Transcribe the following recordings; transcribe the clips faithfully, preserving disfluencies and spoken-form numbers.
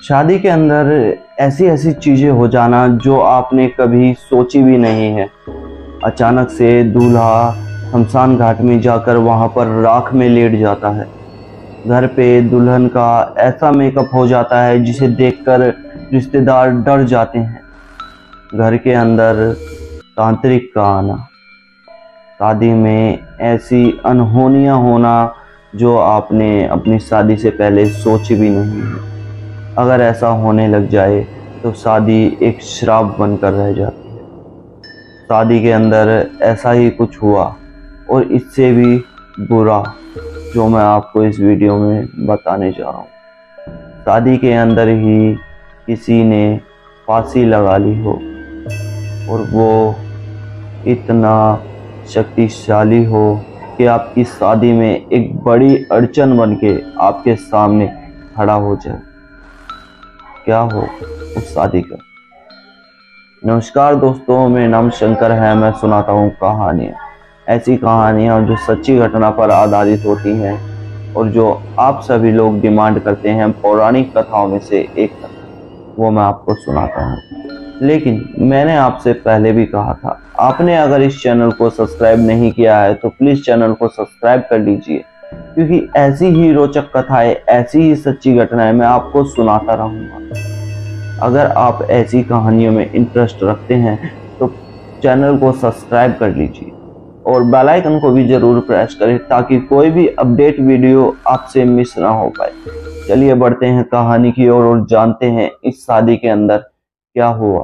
शादी के अंदर ऐसी ऐसी चीज़ें हो जाना जो आपने कभी सोची भी नहीं है। अचानक से दूल्हा शमशान घाट में जाकर वहाँ पर राख में लेट जाता है। घर पे दुल्हन का ऐसा मेकअप हो जाता है जिसे देखकर रिश्तेदार डर जाते हैं। घर के अंदर तांत्रिक का आना, शादी में ऐसी अनहोनियाँ होना जो आपने अपनी शादी से पहले सोची भी नहीं है। अगर ऐसा होने लग जाए तो शादी एक श्राप बनकर रह जाती है। शादी के अंदर ऐसा ही कुछ हुआ और इससे भी बुरा जो मैं आपको इस वीडियो में बताने जा रहा हूँ। शादी के अंदर ही किसी ने फांसी लगा ली हो और वो इतना शक्तिशाली हो कि आपकी शादी में एक बड़ी अड़चन बन के आपके सामने खड़ा हो जाए। क्या हो उस शादी का। नमस्कार दोस्तों, मेरा नाम शंकर है। मैं सुनाता हूँ कहानियाँ, ऐसी कहानियाँ जो सच्ची घटना पर आधारित होती हैं और जो आप सभी लोग डिमांड करते हैं पौराणिक कथाओं में से एक कथा, वो मैं आपको सुनाता हूँ। लेकिन मैंने आपसे पहले भी कहा था, आपने अगर इस चैनल को सब्सक्राइब नहीं किया है तो प्लीज़ चैनल को सब्सक्राइब कर लीजिए, क्योंकि ऐसी ही रोचक कथाएं, ऐसी ही सच्ची घटनाएं मैं आपको सुनाता रहूँगा। अगर आप ऐसी कहानियों में इंटरेस्ट रखते हैं तो चैनल को सब्सक्राइब कर लीजिए और बेल आइकन को भी ज़रूर प्रेस करें ताकि कोई भी अपडेट वीडियो आपसे मिस ना हो पाए। चलिए बढ़ते हैं कहानी की ओर और जानते हैं इस शादी के अंदर क्या हुआ।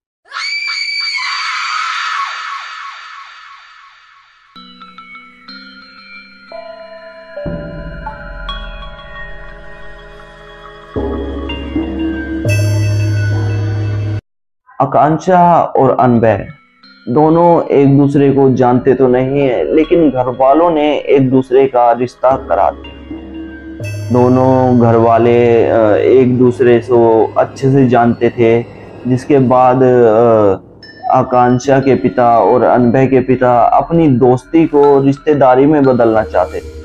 आकांक्षा और अनबय दोनों एक दूसरे को जानते तो नहीं है, लेकिन घर वालों ने एक दूसरे का रिश्ता करा दिया। दोनों घर वाले एक दूसरे को अच्छे से जानते थे, जिसके बाद आकांक्षा के पिता और अनबय के पिता अपनी दोस्ती को रिश्तेदारी में बदलना चाहते थे।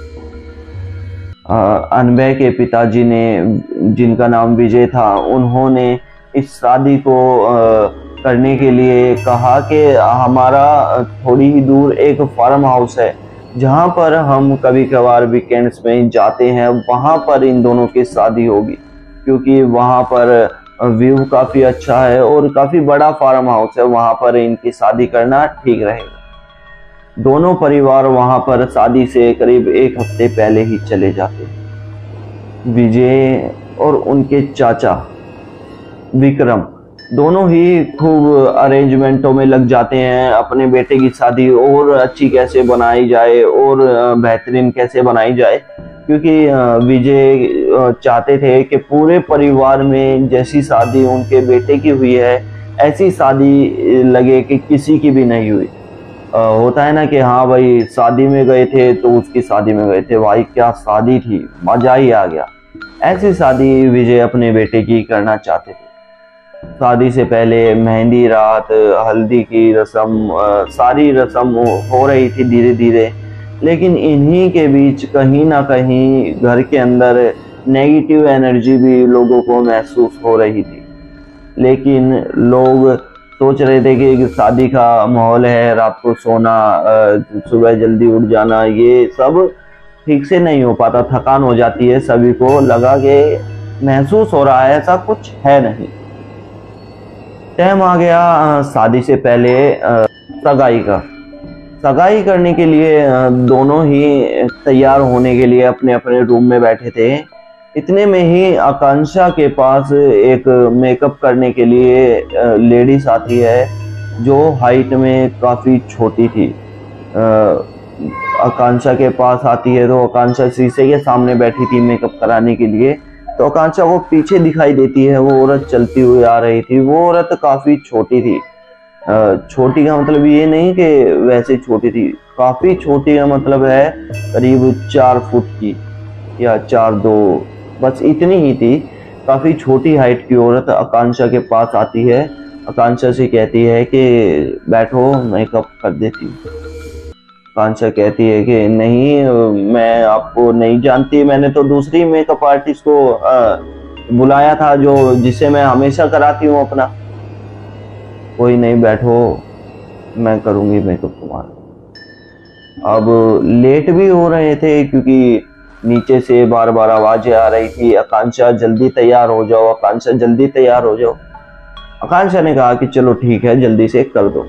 अनबय के पिताजी ने, जिनका नाम विजय था, उन्होंने इस शादी को करने के लिए कहा कि हमारा थोड़ी ही दूर एक फार्म हाउस है जहां पर हम कभी कभार वीकेंड्स में जाते हैं, वहां पर इन दोनों की शादी होगी, क्योंकि वहां पर व्यू काफ़ी अच्छा है और काफ़ी बड़ा फार्म हाउस है। वहां पर इनकी शादी करना ठीक रहेगा। दोनों परिवार वहां पर शादी से करीब एक हफ्ते पहले ही चले जाते हैं। विजय और उनके चाचा विक्रम दोनों ही खूब अरेंजमेंटों में लग जाते हैं, अपने बेटे की शादी और अच्छी कैसे बनाई जाए और बेहतरीन कैसे बनाई जाए, क्योंकि विजय चाहते थे कि पूरे परिवार में जैसी शादी उनके बेटे की हुई है ऐसी शादी लगे कि किसी की भी नहीं हुई। होता है ना कि हाँ भाई, शादी में गए थे तो उसकी शादी में गए थे, भाई क्या शादी थी, मजा ही आ गया। ऐसी शादी विजय अपने बेटे की करना चाहते थे। शादी से पहले मेहंदी रात, हल्दी की रस्म, सारी रस्म हो रही थी धीरे धीरे, लेकिन इन्हीं के बीच कहीं ना कहीं घर के अंदर नेगेटिव एनर्जी भी लोगों को महसूस हो रही थी। लेकिन लोग सोच रहे थे कि शादी का माहौल है, रात को सोना, सुबह जल्दी उठ जाना, ये सब ठीक से नहीं हो पाता, थकान हो जाती है। सभी को लगा कि महसूस हो रहा है ऐसा कुछ है नहीं। टाइम आ गया शादी से पहले सगाई का। सगाई करने के लिए दोनों ही तैयार होने के लिए अपने अपने रूम में बैठे थे। इतने में ही आकांक्षा के पास एक मेकअप करने के लिए लेडीज आती है जो हाइट में काफ़ी छोटी थी। आकांक्षा के पास आती है तो आकांक्षा शीशे के सामने बैठी थी मेकअप कराने के लिए, तो आकांक्षा को पीछे दिखाई देती है वो औरत चलती हुई आ रही थी। वो औरत काफ़ी छोटी थी। छोटी का मतलब ये नहीं कि वैसे छोटी थी, काफ़ी छोटी का मतलब है करीब चार फुट की या चार दो, बस इतनी ही थी। काफ़ी छोटी हाइट की औरत आकांक्षा के पास आती है, आकांक्षा से कहती है कि बैठो, मेकअप कर देती हूँ। आकांक्षा कहती है कि नहीं, मैं आपको नहीं जानती, मैंने तो दूसरी मेकअप आर्टिस्ट को बुलाया था, जो जिसे मैं हमेशा कराती हूँ अपना। कोई नहीं, बैठो, मैं करूँगी मेकअप तुम्हारा। अब लेट भी हो रहे थे क्योंकि नीचे से बार बार आवाजें आ रही थी, आकांक्षा जल्दी तैयार हो जाओ, आकांक्षा जल्दी तैयार हो जाओ। आकांक्षा ने कहा कि चलो ठीक है, जल्दी से कर दो।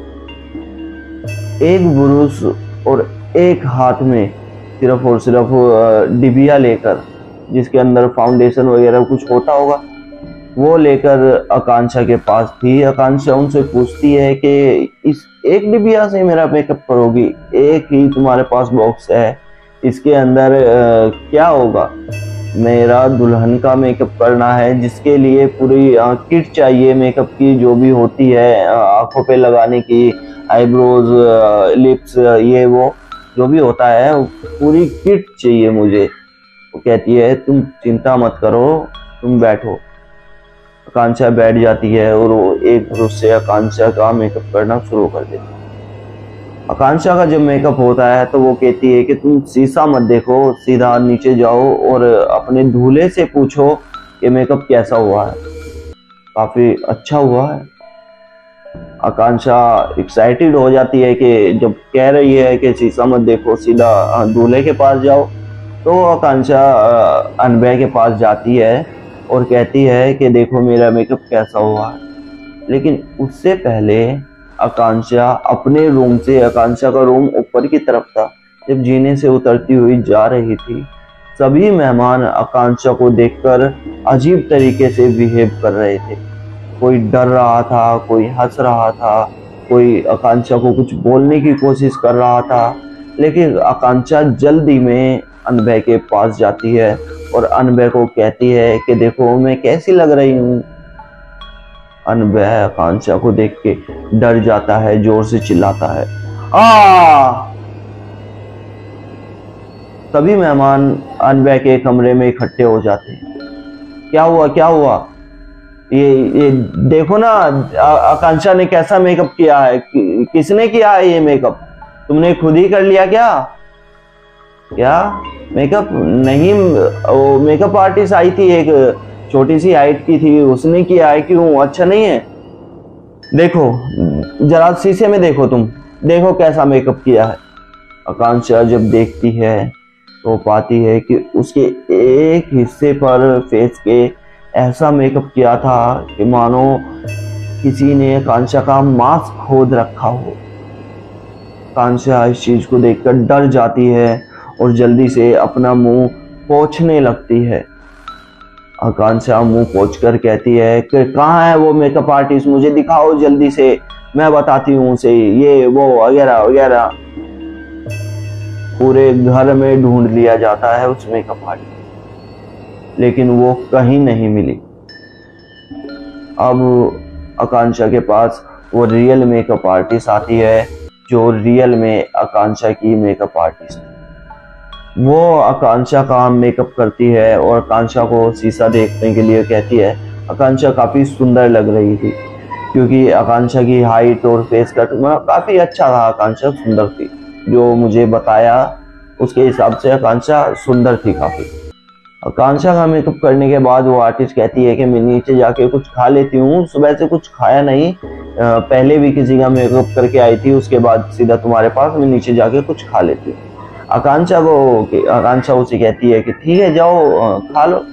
एक बुरुश और एक हाथ में सिर्फ और सिर्फ डिबिया लेकर, जिसके अंदर फाउंडेशन वगैरह कुछ होता होगा, वो लेकर आकांक्षा के पास थी। आकांक्षा उनसे पूछती है कि इस एक डिबिया से मेरा मेकअप करोगी? एक ही तुम्हारे पास बॉक्स है, इसके अंदर आ, क्या होगा? मेरा दुल्हन का मेकअप करना है, जिसके लिए पूरी आ, किट चाहिए मेकअप की, जो भी होती है आंखों पे लगाने की, आईब्रोज, लिप्स, ये वो जो भी होता है, पूरी किट चाहिए मुझे। वो कहती है तुम चिंता मत करो, तुम बैठो। आकांक्षा बैठ जाती है और वो एक ब्रश से आकांक्षा का मेकअप करना शुरू कर देती है। आकांक्षा का जब मेकअप होता है तो वो कहती है कि तुम शीशा मत देखो, सीधा नीचे जाओ और अपने दूल्हे से पूछो कि मेकअप कैसा हुआ है, काफी अच्छा हुआ है। आकांक्षा एक्साइटेड हो जाती है कि जब कह रही है कि शीशा मत देखो, सीधा दूल्हे के पास जाओ, तो आकांक्षा अनबे के पास जाती है और कहती है कि देखो मेरा मेकअप कैसा हुआ है। लेकिन उससे पहले आकांक्षा अपने रूम से, आकांक्षा का रूम ऊपर की तरफ था, जब जीने से उतरती हुई जा रही थी, सभी मेहमान आकांक्षा को देखकर अजीब तरीके से बिहेव कर रहे थे। कोई डर रहा था, कोई हंस रहा था, कोई आकांक्षा को कुछ बोलने की कोशिश कर रहा था। लेकिन आकांक्षा जल्दी में अनबे के पास जाती है और अनबे को कहती है कि देखो मैं कैसी लग रही हूँ। अनबे आकांक्षा को देख के डर जाता है, जोर से चिल्लाता है आ! सभी मेहमान अनबे के कमरे में इकट्ठे हो जाते हैं। क्या हुआ क्या हुआ? ये ये देखो ना, आकांक्षा ने कैसा मेकअप किया है। कि, किसने किया है ये मेकअप? तुमने खुद ही कर लिया क्या? क्या मेकअप नहीं, वो मेकअप आर्टिस्ट आई थी, एक छोटी सी हाइट की थी, उसने किया है। क्यों, अच्छा नहीं है? देखो जरा शीशे में देखो, तुम देखो कैसा मेकअप किया है। आकांक्षा जब देखती है तो पाती है कि उसके एक हिस्से पर फेस के ऐसा मेकअप किया था कि मानो किसी ने आकांक्षा का मास्क खोद रखा हो। आकांक्षा इस चीज को देखकर डर जाती है और जल्दी से अपना मुंह पोंछने लगती है। आकांक्षा मुंह पोंछकर कहती है कि कहाँ है वो मेकअप आर्टिस्ट, मुझे दिखाओ जल्दी से, मैं बताती हूँ उसे, ये वो वगैरह वगैरह। पूरे घर में ढूंढ लिया जाता है उस मेकअप आर्टिस्ट, लेकिन वो कहीं नहीं मिली। अब आकांक्षा के पास वो रियल मेकअप आर्टिस्ट आती है, जो रियल में आकांक्षा की मेकअप आर्टिस्ट। वो आकांक्षा का मेकअप करती है और आकांक्षा को शीशा देखने के लिए कहती है। आकांक्षा काफी सुंदर लग रही थी क्योंकि आकांक्षा की हाइट और फेस कट काफी अच्छा था। आकांक्षा सुंदर थी, जो मुझे बताया उसके हिसाब से आकांक्षा सुंदर थी काफी। आकांक्षा का मेकअप करने के बाद वो आर्टिस्ट कहती है कि मैं नीचे जाके कुछ खा लेती हूँ। सुबह से कुछ खाया नहीं, पहले भी किसी का मेकअप करके आई थी, उसके बाद सीधा तुम्हारे पास, मैं नीचे जाके कुछ खा लेती हूँ। आकांक्षा को आकांक्षा उसे कहती है कि ठीक है जाओ खा लो।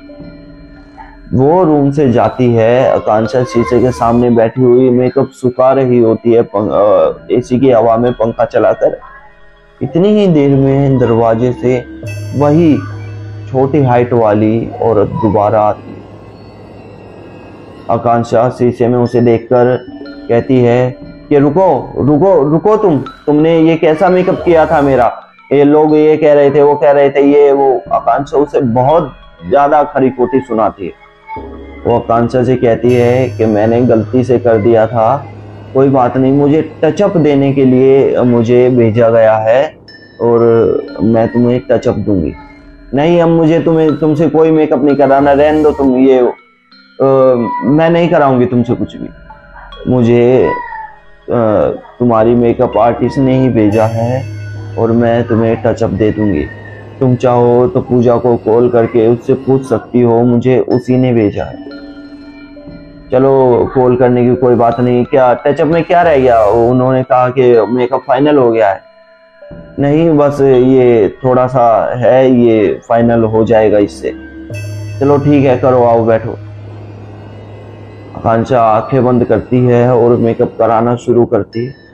वो रूम से जाती है। आकांक्षा शीशे के सामने बैठी हुई मेकअप सुखा रही होती है एसी की हवा में पंखा चलाकर। इतनी ही देर में दरवाजे से वही छोटी हाइट वाली औरत दोबारा आती है। आकांक्षा शीशे में उसे देखकर कहती है कि रुको रुको रुको, तुम तुमने ये कैसा मेकअप किया था मेरा? ये लोग ये कह रहे थे, वो कह रहे थे, ये वो। आकांक्षा उसे बहुत ज्यादा खरी खोटी सुनाती है। वो आकांक्षा से कहती है कि मैंने गलती से कर दिया था, कोई बात नहीं, मुझे टचअप देने के लिए मुझे भेजा गया है और मैं तुम्हें टचअप दूंगी। नहीं, अब मुझे तुम्हें तुमसे कोई मेकअप नहीं कराना, रहने दो तुम, ये आ, मैं नहीं कराऊंगी तुमसे कुछ भी। मुझे आ, तुम्हारी मेकअप आर्टिस्ट ने ही भेजा है और मैं तुम्हें टचअप दे दूंगी। तुम चाहो तो पूजा को कॉल करके उससे पूछ सकती हो, मुझे उसी ने भेजा है। चलो कॉल करने की कोई बात नहीं, क्या टचअप में क्या रह गया? उन्होंने कहा कि मेकअप फाइनल हो गया है। नहीं, बस ये थोड़ा सा है, ये फाइनल हो जाएगा इससे। चलो ठीक है, करो, आओ बैठो। आकांक्षा आंखें बंद करती है और मेकअप कराना शुरू करती है।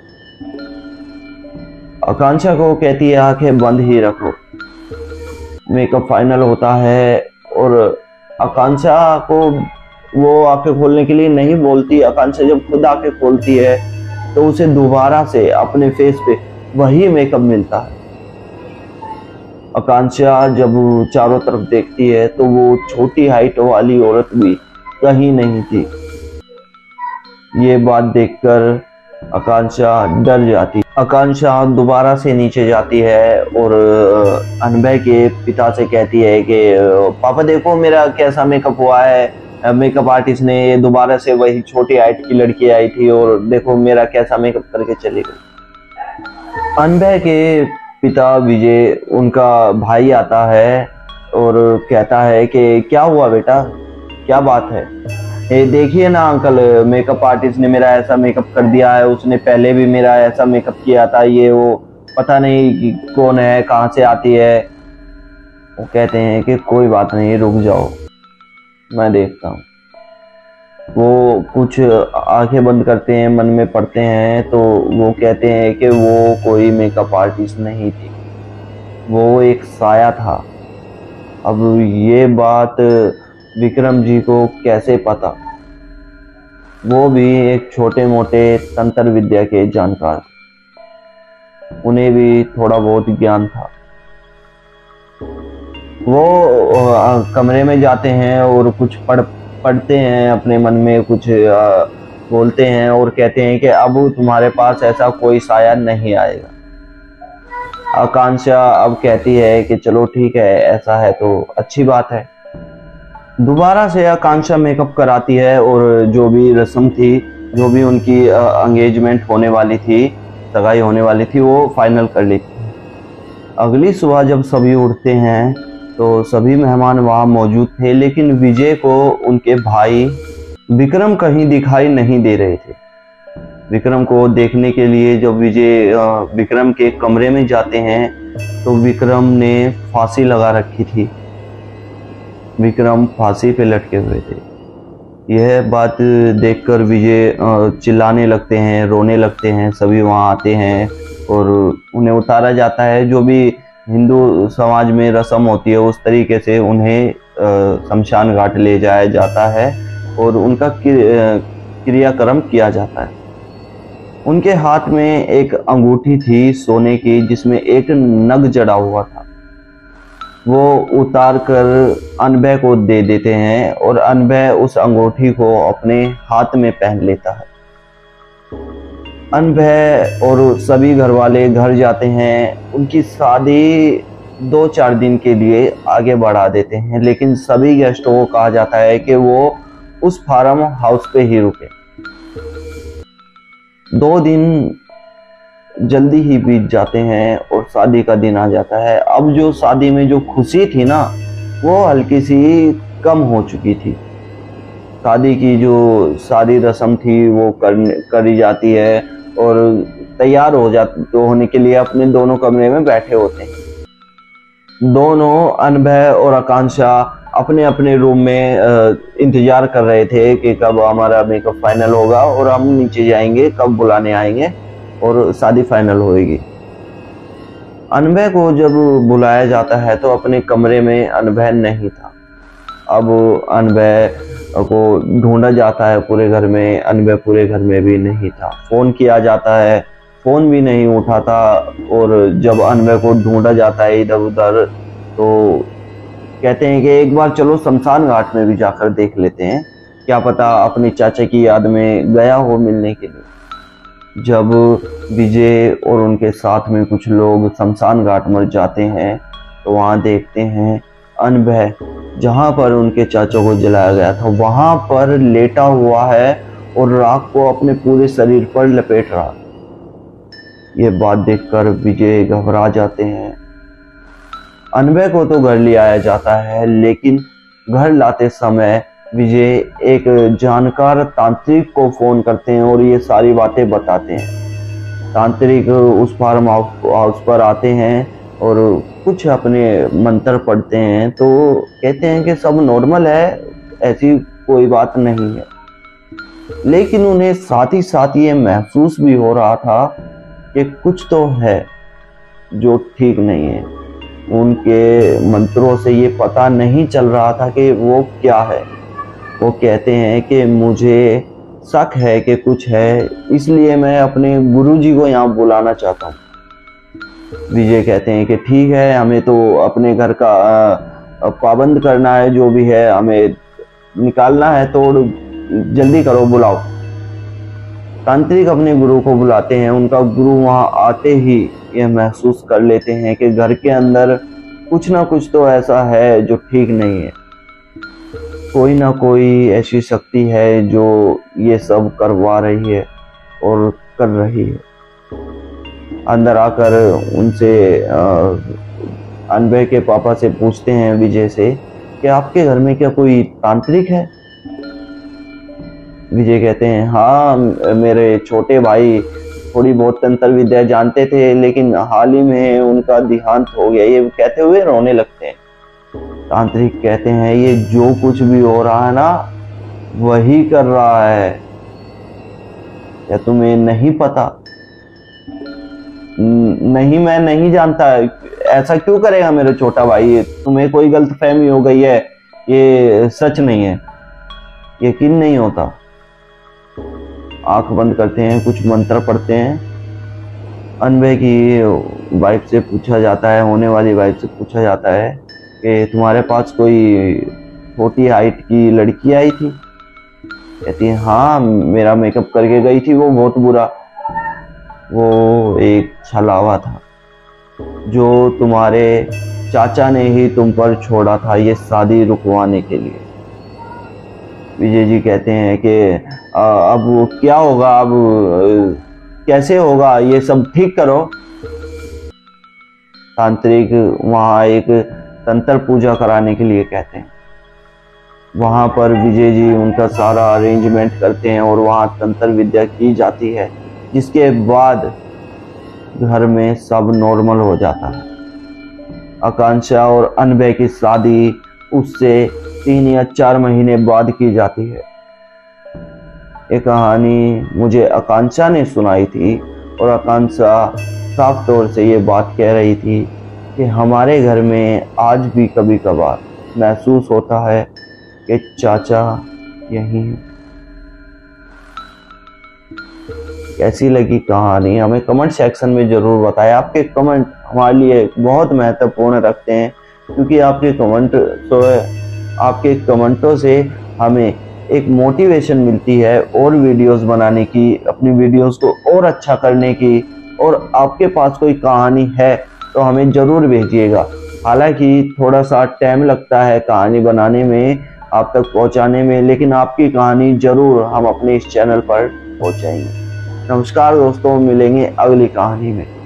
आकांक्षा को कहती है आंखें बंद ही रखो। मेकअप फाइनल होता है और आकांक्षा को वो आंखें खोलने के लिए नहीं बोलती। आकांक्षा जब खुद आंखें खोलती है तो उसे दोबारा से अपने फेस पे वही मेकअप मिलता है। आकांक्षा जब चारों तरफ देखती है तो वो छोटी हाइट वाली औरत भी कहीं नहीं थी। ये बात देखकर आकांक्षा डर जाती। आकांक्षा दोबारा से नीचे जाती है और अनभय के पिता से कहती है कि पापा देखो मेरा कैसा मेकअप हुआ है। मेकअप आर्टिस्ट ने ये दोबारा से वही छोटी हाइट की लड़की आई थी और देखो मेरा कैसा मेकअप करके चली गई। अनभय के पिता विजय, उनका भाई, आता है और कहता है कि क्या हुआ बेटा, क्या बात है? ये देखिए ना अंकल, मेकअप आर्टिस्ट ने मेरा ऐसा मेकअप कर दिया है, उसने पहले भी मेरा ऐसा मेकअप किया था, ये वो पता नहीं कि कौन है, कहाँ से आती है। वो कहते हैं कि कोई बात नहीं, रुक जाओ, मैं देखता हूँ। वो कुछ आंखें बंद करते हैं, मन में पढ़ते हैं, तो वो कहते हैं कि वो कोई मेकअप आर्टिस्ट नहीं थी, वो एक साया था। अब ये बात विक्रम जी को कैसे पता? वो भी एक छोटे मोटे तंत्र विद्या के जानकार, उन्हें भी थोड़ा बहुत ज्ञान था। वो कमरे में जाते हैं और कुछ पढ़ पढ़ते हैं, अपने मन में कुछ आ, बोलते हैं और कहते हैं कि अब तुम्हारे पास ऐसा कोई साया नहीं आएगा। आकांक्षा अब कहती है कि चलो ठीक है, ऐसा है तो अच्छी बात है। दोबारा से आकांक्षा मेकअप कराती है और जो भी रस्म थी, जो भी उनकी एंगेजमेंट होने वाली थी, सगाई होने वाली थी, वो फाइनल कर लेती है। अगली सुबह जब सभी उठते हैं तो सभी मेहमान वहाँ मौजूद थे, लेकिन विजय को उनके भाई विक्रम कहीं दिखाई नहीं दे रहे थे। विक्रम को देखने के लिए जब विजय विक्रम के कमरे में जाते हैं तो विक्रम ने फांसी लगा रखी थी। विक्रम फांसी पे लटके हुए थे। यह बात देखकर विजय चिल्लाने लगते हैं, रोने लगते हैं। सभी वहाँ आते हैं और उन्हें उतारा जाता है। जो भी हिंदू समाज में रस्म होती है उस तरीके से उन्हें शमशान घाट ले जाया जाता है और उनका क्रियाक्रम किया जाता है। उनके हाथ में एक अंगूठी थी सोने की, जिसमें एक नग जड़ा हुआ था। वो उतार कर अनभय को दे देते हैं और अनभय उस अंगूठी को अपने हाथ में पहन लेता है। अनभय और सभी घर वाले घर जाते हैं। उनकी शादी दो चार दिन के लिए आगे बढ़ा देते हैं, लेकिन सभी गेस्टों को कहा जाता है कि वो उस फार्म हाउस पे ही रुके। दो दिन जल्दी ही बीत जाते हैं और शादी का दिन आ जाता है। अब जो शादी में जो खुशी थी ना, वो हल्की सी कम हो चुकी थी। शादी की जो सारी रस्म थी वो कर करी जाती है और तैयार हो जाते तो होने के लिए अपने दोनों कमरे में बैठे होते हैं। दोनों अनभय और आकांक्षा अपने अपने रूम में इंतजार कर रहे थे कि कब हमारा मेकअप फाइनल होगा और हम नीचे जाएंगे, कब बुलाने आएंगे और शादी फाइनल होएगी। अनभय को जब बुलाया जाता है तो अपने कमरे में अनभय नहीं था। अब अनभय को ढूंढा जाता है पूरे घर में, अनभय पूरे घर में भी नहीं था। फोन किया जाता है, फोन भी नहीं उठाता। और जब अनभय को ढूंढा जाता है इधर उधर तो कहते हैं कि एक बार चलो शमशान घाट में भी जाकर देख लेते हैं, क्या पता अपने चाचा की याद में गया हो मिलने के लिए। जब विजय और उनके साथ में कुछ लोग शमशान घाट में जाते हैं तो वहाँ देखते हैं अनभय जहाँ पर उनके चाचा को जलाया गया था वहाँ पर लेटा हुआ है और राख को अपने पूरे शरीर पर लपेट रहा। ये बात देखकर विजय घबरा जाते हैं अनबे को तो घर ले आया जाता है, लेकिन घर लाते समय विजय एक जानकार तांत्रिक को फोन करते हैं और ये सारी बातें बताते हैं। तांत्रिक उस फार्म हाउस पर आते हैं और कुछ अपने मंत्र पढ़ते हैं, तो कहते हैं कि सब नॉर्मल है, ऐसी कोई बात नहीं है। लेकिन उन्हें साथ ही साथ ये महसूस भी हो रहा था कि कुछ तो है जो ठीक नहीं है। उनके मंत्रों से ये पता नहीं चल रहा था कि वो क्या है। वो कहते हैं कि मुझे शक है कि कुछ है, इसलिए मैं अपने गुरुजी को यहाँ बुलाना चाहता हूँ। विजय कहते हैं कि ठीक है, हमें तो अपने घर का पाबंद करना है, जो भी है हमें निकालना है, तो जल्दी करो, बुलाओ। तांत्रिक अपने गुरु को बुलाते हैं। उनका गुरु वहां आते ही यह महसूस कर लेते हैं कि घर के अंदर कुछ ना कुछ तो ऐसा है जो ठीक नहीं है। कोई ना कोई ऐसी शक्ति है जो ये सब करवा रही है और कर रही है। अंदर आकर उनसे अनबे के पापा से पूछते हैं विजय से कि आपके घर में क्या कोई तांत्रिक है। विजय कहते हैं हाँ, मेरे छोटे भाई थोड़ी बहुत तंत्र विद्या जानते थे, लेकिन हाल ही में उनका देहांत हो गया। ये कहते हुए रोने लगते हैं। तांत्रिक कहते हैं ये जो कुछ भी हो रहा है ना, वही कर रहा है, क्या तुम्हें नहीं पता? नहीं, मैं नहीं जानता। ऐसा क्यों करेगा मेरा छोटा भाई? तुम्हें कोई गलतफहमी हो गई है, ये सच नहीं है, यकीन नहीं होता। आंख बंद करते हैं, कुछ मंत्र पढ़ते हैं। अनबे की वाइफ से पूछा जाता है, होने वाली वाइफ से पूछा जाता है कि तुम्हारे पास कोई छोटी हाइट की लड़की आई थी? कहती है हाँ, मेरा मेकअप करके गई थी, वो बहुत बुरा। वो एक छलावा था जो तुम्हारे चाचा ने ही तुम पर छोड़ा था ये शादी रुकवाने के लिए। विजय जी कहते हैं कि अब क्या होगा, अब कैसे होगा, ये सब ठीक करो। तांत्रिक वहां एक तंत्र पूजा कराने के लिए कहते हैं। वहां पर विजय जी उनका सारा अरेंजमेंट करते हैं और वहां तंत्र विद्या की जाती है, जिसके बाद घर में सब नॉर्मल हो जाता है। आकांक्षा और अनबे की शादी उससे तीन या चार महीने बाद की जाती है। ये कहानी मुझे आकांक्षा ने सुनाई थी और आकांक्षा साफ तौर से ये बात कह रही थी कि हमारे घर में आज भी कभी कभार महसूस होता है कि चाचा यहीं है। कैसी लगी कहानी हमें कमेंट सेक्शन में जरूर बताएं। आपके कमेंट हमारे लिए बहुत महत्वपूर्ण रखते हैं, क्योंकि आपके कमेंट तो आपके कमेंटों से हमें एक मोटिवेशन मिलती है और वीडियोस बनाने की, अपनी वीडियोस को और अच्छा करने की। और आपके पास कोई कहानी है तो हमें ज़रूर भेजिएगा। हालांकि थोड़ा सा टाइम लगता है कहानी बनाने में, आप तक पहुंचाने में, लेकिन आपकी कहानी ज़रूर हम अपने इस चैनल पर पहुंचाएंगे। नमस्कार दोस्तों, मिलेंगे अगली कहानी में।